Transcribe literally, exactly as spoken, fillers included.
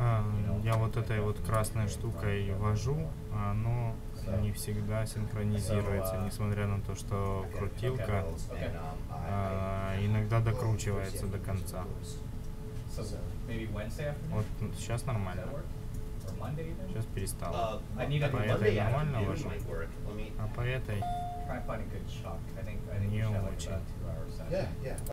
А, я вот этой вот красной штукой вожу, а оно не всегда синхронизируется, несмотря на то, что крутилка а, иногда докручивается до конца. Вот сейчас нормально. Сейчас перестало. По этой нормально вожу, а по этой не очень.